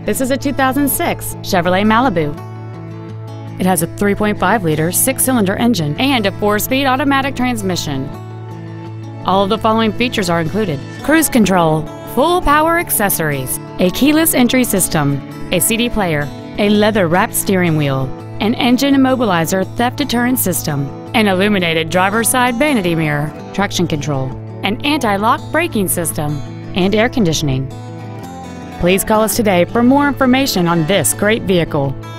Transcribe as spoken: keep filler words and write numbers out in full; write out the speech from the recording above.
This is a two thousand six Chevrolet Malibu. It has a three point five liter six-cylinder engine and a four-speed automatic transmission. All of the following features are included: cruise control, full power accessories, a keyless entry system, a C D player, a leather-wrapped steering wheel, an engine immobilizer theft deterrent system, an illuminated driver's side vanity mirror, traction control, an anti-lock braking system, and air conditioning. Please call us today for more information on this great vehicle.